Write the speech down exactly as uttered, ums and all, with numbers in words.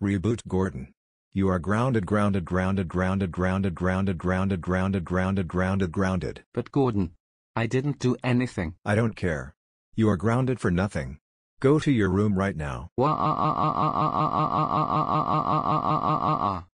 Reboot Gordon. You are grounded grounded grounded grounded grounded grounded grounded grounded grounded grounded grounded. But Gordon, I didn't do anything. I don't care. You are grounded for nothing. Go to your room right now. Wah ah ah ah ah ah ah ah ah ah ah ah ah ah ah.